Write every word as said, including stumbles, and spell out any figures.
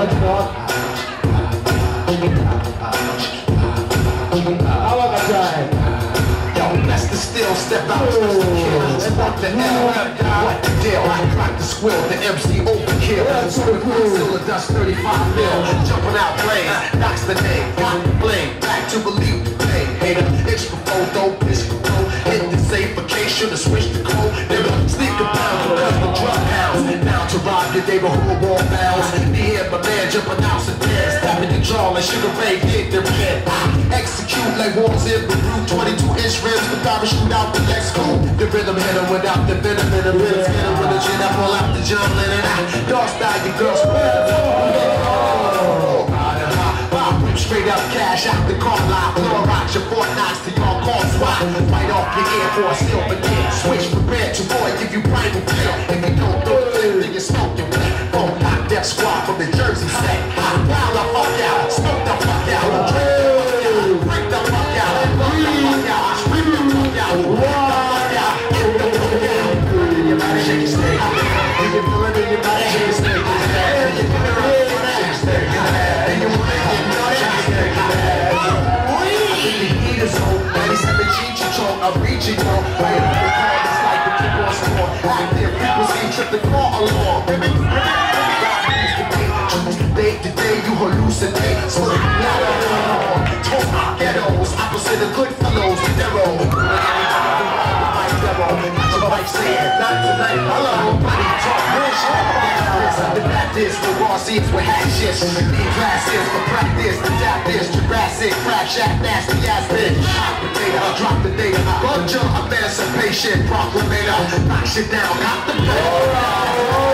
Still step out, what the hell, what the deal, crack the squill, the M C overkill, still a dust thirty-five mil, jumping out planes, knocks the name, got the blame, back to believe the pain, hater, itch before, dope, pitch before, hit the safe occasion to switch the code, nigga, sneak about because the drug house, down to rob your neighborhood wall bells, me and my man jumping out and dance, tapping the jaw like Sugar Ray did their pen, execute like walls in Peru, twenty-two inch rims, the garbage shoot out the next school. The rhythm hit him without the venom in the rhythm. Hit him with the chin, I pull out the John Lennon. Dog style, your girl spread. Straight up cash out the car line. Floor rocks your Fort Knox to your car swat. Fight off your Air Force, still begin. Switch prepared to boy, give you private feel. If you don't do it, then you smoke your way. Phone hot death squad from the Jersey state. Wild the fuck out, smoke the fuck out. Break the fuck out, break the fuck out, scream the fuck out, break the fuck out, get the fuck out. You better shake your snake. If you feel it, you better shake your snake. If you feel it, you better shake your snake. And you wanna get naughty, shake your snake. I think the heat is on, ninety-seven G control, I'm reaching on. Right up the car, it's like the kick on score. Active people see trip the car along. Women, women, Day to day you hallucinate, so they not alone. Talk ghettos, opposite of good fellows, narrow. Not your wife saying, not tonight, hello, buddy, talk bullshit. The Baptist with raw seeds with hashes. Need classes for practice, adapt this, Jurassic, crack shack, nasty ass bitch. Hot potato, drop the data, bunch of emancipation, proclamator, knock shit down, cop the ball.